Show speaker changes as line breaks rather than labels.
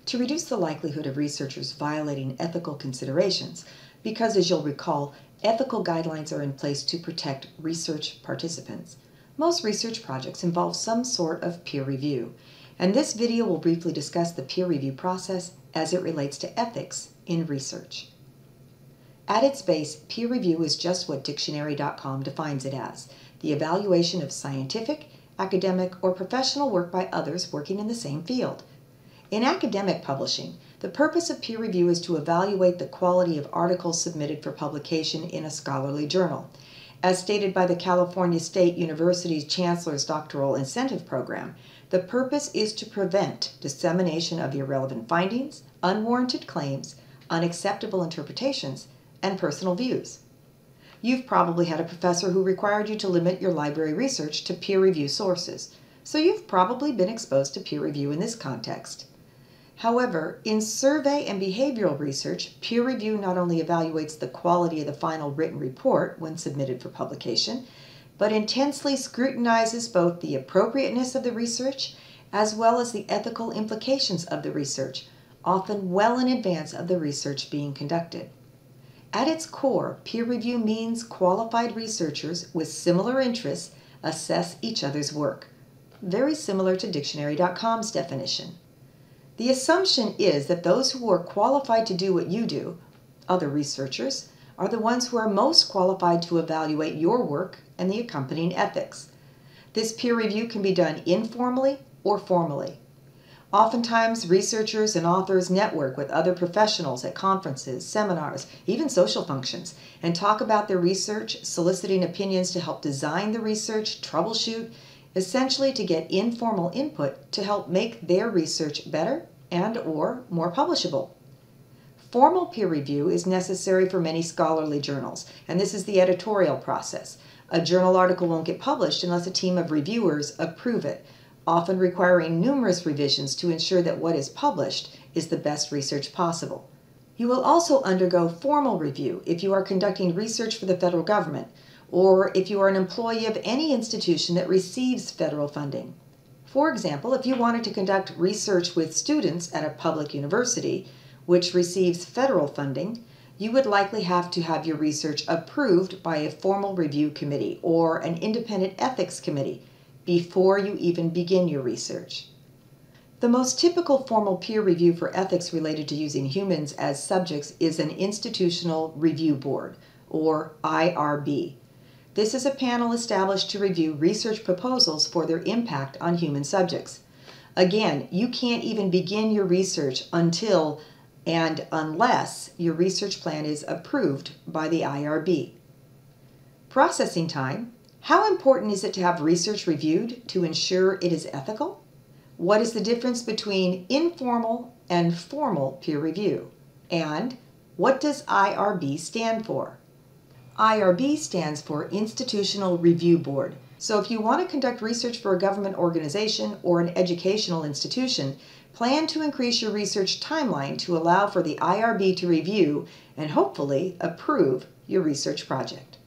to reduce the likelihood of researchers violating ethical considerations, because as you'll recall, ethical guidelines are in place to protect research participants. Most research projects involve some sort of peer review, and this video will briefly discuss the peer review process as it relates to ethics in research. At its base, peer review is just what dictionary.com defines it as: the evaluation of scientific, academic, or professional work by others working in the same field. In academic publishing, the purpose of peer review is to evaluate the quality of articles submitted for publication in a scholarly journal. As stated by the California State University's Chancellor's Doctoral Incentive Program, the purpose is to prevent dissemination of irrelevant findings, unwarranted claims, unacceptable interpretations, and personal views. You've probably had a professor who required you to limit your library research to peer review sources, so you've probably been exposed to peer review in this context. However, in survey and behavioral research, peer review not only evaluates the quality of the final written report when submitted for publication, but intensely scrutinizes both the appropriateness of the research as well as the ethical implications of the research, often well in advance of the research being conducted. At its core, peer review means qualified researchers with similar interests assess each other's work, very similar to dictionary.com's definition. The assumption is that those who are qualified to do what you do, other researchers, are the ones who are most qualified to evaluate your work and the accompanying ethics. This peer review can be done informally or formally. Oftentimes, researchers and authors network with other professionals at conferences, seminars, even social functions, and talk about their research, soliciting opinions to help design the research, troubleshoot, essentially to get informal input to help make their research better and/or more publishable. Formal peer review is necessary for many scholarly journals, and this is the editorial process. A journal article won't get published unless a team of reviewers approve it, often requiring numerous revisions to ensure that what is published is the best research possible. You will also undergo formal review if you are conducting research for the federal government, or if you are an employee of any institution that receives federal funding. For example, if you wanted to conduct research with students at a public university, which receives federal funding, you would likely have to have your research approved by a formal review committee or an independent ethics committee before you even begin your research. The most typical formal peer review for ethics related to using humans as subjects is an institutional review board, or IRB. This is a panel established to review research proposals for their impact on human subjects. Again, you can't even begin your research until and unless your research plan is approved by the IRB. Processing time. How important is it to have research reviewed to ensure it is ethical? What is the difference between informal and formal peer review? And what does IRB stand for? IRB stands for Institutional Review Board. So if you want to conduct research for a government organization or an educational institution, plan to increase your research timeline to allow for the IRB to review and hopefully approve your research project.